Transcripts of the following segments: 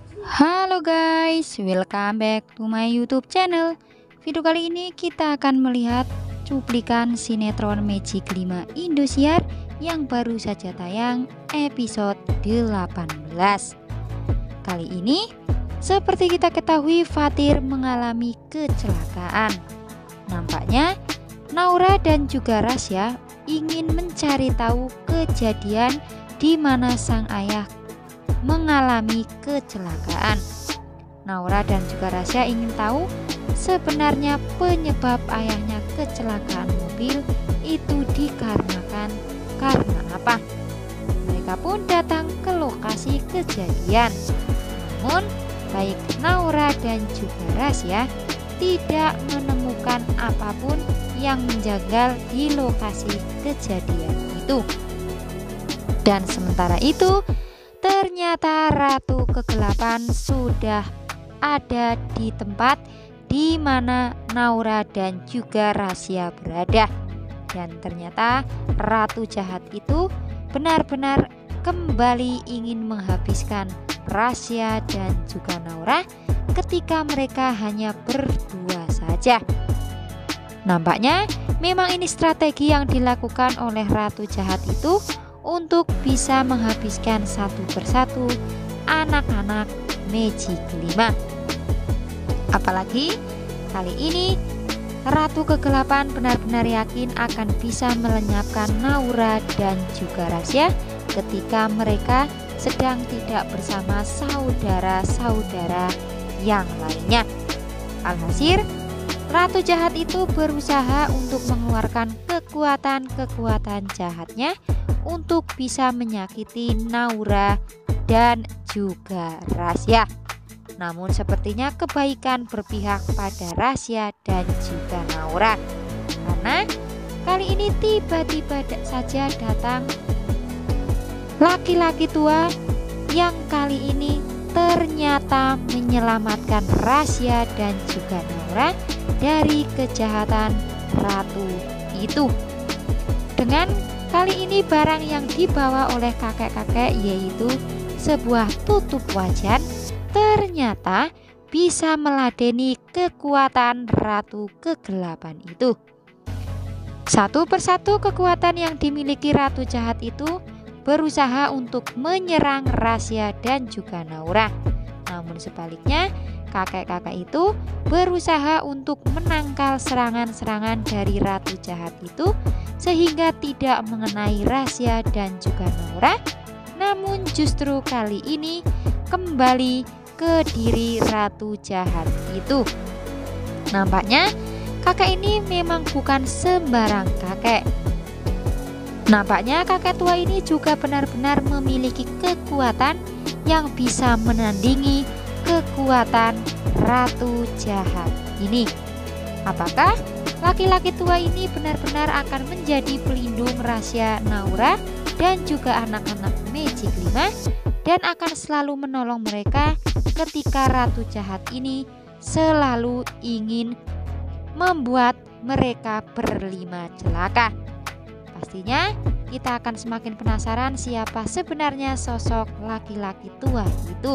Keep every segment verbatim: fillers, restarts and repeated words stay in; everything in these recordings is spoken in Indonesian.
Halo guys, welcome back to my YouTube channel. Video kali ini kita akan melihat cuplikan sinetron Magic lima Indosiar yang baru saja tayang episode delapan belas. Kali ini, seperti kita ketahui, Fatir mengalami kecelakaan. Nampaknya Naura dan juga Rasya ingin mencari tahu kejadian di mana sang ayah mengalami kecelakaan. Naura dan juga Rasya ingin tahu sebenarnya penyebab ayahnya kecelakaan mobil itu dikarenakan karena apa. Mereka pun datang ke lokasi kejadian. Namun baik Naura dan juga Rasya tidak menemukan apapun yang menjanggal di lokasi kejadian itu. Dan sementara itu, ternyata Ratu Kegelapan sudah ada di tempat di mana Naura dan juga Rasya berada. Dan ternyata Ratu Jahat itu benar-benar kembali ingin menghabiskan Rasya dan juga Naura ketika mereka hanya berdua saja. Nampaknya memang ini strategi yang dilakukan oleh Ratu Jahat itu untuk bisa menghabiskan satu persatu anak-anak Magic lima. Apalagi kali ini Ratu Kegelapan benar-benar yakin akan bisa melenyapkan Naura dan juga Rasya ketika mereka sedang tidak bersama saudara-saudara yang lainnya. Alhasil, Ratu Jahat itu berusaha untuk mengeluarkan kekuatan-kekuatan jahatnya untuk bisa menyakiti Naura dan juga Rasya. Namun sepertinya kebaikan berpihak pada Rasya dan juga Naura, karena kali ini tiba-tiba saja datang laki-laki tua yang kali ini ternyata menyelamatkan Rasya dan juga Naura dari kejahatan ratu itu. Dengan kali ini barang yang dibawa oleh kakek-kakek yaitu sebuah tutup wajan ternyata bisa meladeni kekuatan Ratu Kegelapan itu. Satu persatu kekuatan yang dimiliki Ratu Jahat itu berusaha untuk menyerang Rasya dan juga Naura. Namun sebaliknya, kakek-kakek itu berusaha untuk menangkal serangan-serangan dari Ratu Jahat itu sehingga tidak mengenai Rasya dan juga Naura. Namun justru kali ini kembali ke diri Ratu Jahat itu. Nampaknya kakek ini memang bukan sembarang kakek. Nampaknya kakek tua ini juga benar-benar memiliki kekuatan yang bisa menandingi kekuatan Ratu Jahat ini. Apakah laki-laki tua ini benar-benar akan menjadi pelindung Rasya, Naura dan juga anak-anak Magic lima dan akan selalu menolong mereka ketika Ratu Jahat ini selalu ingin membuat mereka berlima celaka? Pastinya kita akan semakin penasaran siapa sebenarnya sosok laki-laki tua itu.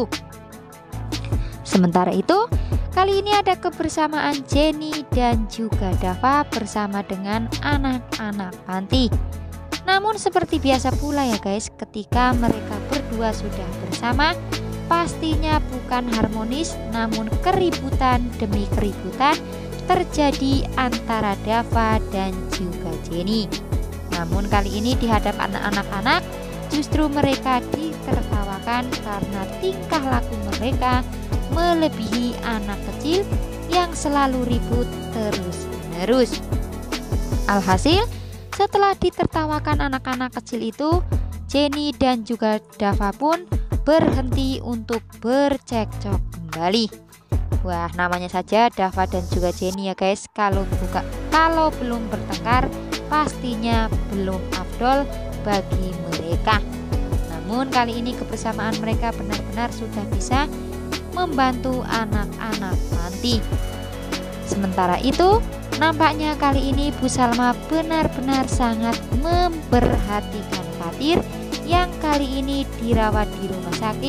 Sementara itu, kali ini ada kebersamaan Jenny dan juga Dava bersama dengan anak-anak panti. Namun seperti biasa pula ya guys, ketika mereka berdua sudah bersama, pastinya bukan harmonis, namun keributan demi keributan terjadi antara Dava dan juga Jenny. Namun kali ini di hadapan anak-anak justru mereka ditertawakan karena tingkah laku mereka melebihi anak kecil yang selalu ribut terus-menerus. Alhasil, setelah ditertawakan anak-anak kecil itu, Jenny dan juga Dava pun berhenti untuk bercekcok kembali. Wah, namanya saja Dava dan juga Jenny ya guys, kalau buka kalau belum bertengkar pastinya belum afdol bagi mereka. Namun kali ini kebersamaan mereka benar-benar sudah bisa membantu anak-anak panti. Sementara itu, nampaknya kali ini Bu Salma benar-benar sangat memperhatikan Fatir yang kali ini dirawat di rumah sakit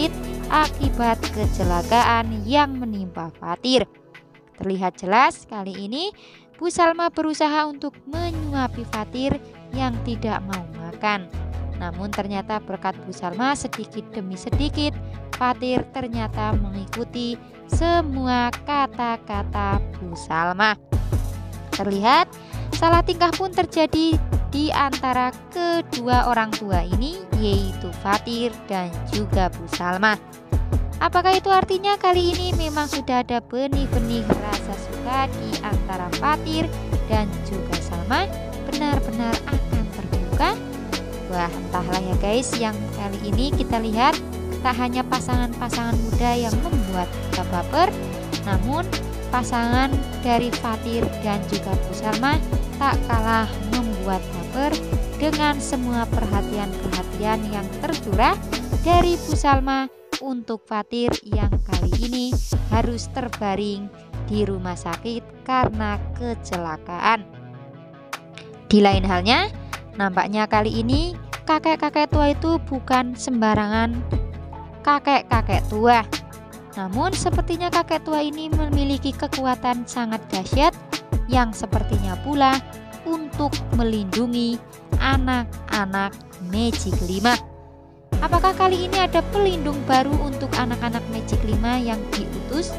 akibat kecelakaan yang menimpa Fatir. Terlihat jelas kali ini Bu Salma berusaha untuk menyuapi Fatir yang tidak mau makan. Namun ternyata berkat Bu Salma sedikit demi sedikit Fatir ternyata mengikuti semua kata-kata Bu Salma. Terlihat salah tingkah pun terjadi di antara kedua orang tua ini, yaitu Fatir dan juga Bu Salma. Apakah itu artinya kali ini memang sudah ada benih-benih rasa suka di antara Fatir dan juga Salma benar-benar akan terbuka? Wah, entahlah ya guys, yang kali ini kita lihat tak hanya pasangan-pasangan muda yang membuat kita baper, namun pasangan dari Fatir dan juga Bu Salma tak kalah membuat baper dengan semua perhatian-perhatian yang tercurah dari Bu Salma untuk Fatir yang kali ini harus terbaring di rumah sakit karena kecelakaan. Di lain halnya, nampaknya kali ini kakek-kakek tua itu bukan sembarangan kakek-kakek tua. Namun sepertinya kakek tua ini memiliki kekuatan sangat dahsyat yang sepertinya pula untuk melindungi anak-anak Magic lima. Apakah kali ini ada pelindung baru untuk anak-anak Magic lima yang diutus?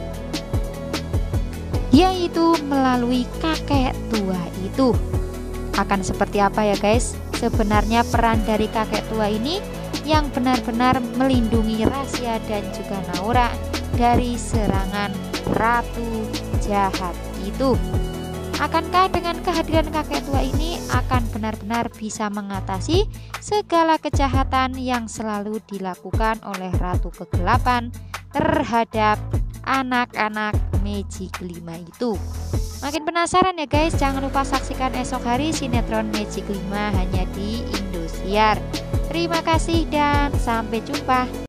Yaitu melalui kakek tua itu. Akan seperti apa ya guys? Sebenarnya peran dari kakek tua ini yang benar-benar melindungi Rasya dan juga Naura dari serangan ratu jahat itu. Akankah dengan kehadiran kakek tua ini akan benar-benar bisa mengatasi segala kejahatan yang selalu dilakukan oleh Ratu Kegelapan terhadap anak-anak Magic lima itu? Makin penasaran ya guys, jangan lupa saksikan esok hari sinetron Magic lima hanya di Indosiar. Terima kasih dan sampai jumpa.